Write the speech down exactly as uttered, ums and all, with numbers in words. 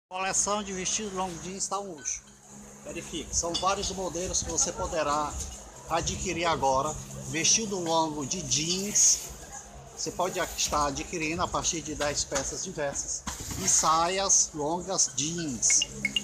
Coleção de vestidos long jeans está um luxo. Verifique, são vários modelos que você poderá adquirir agora. Vestido longo de jeans, você pode estar adquirindo a partir de dez peças diversas. E saias longas jeans,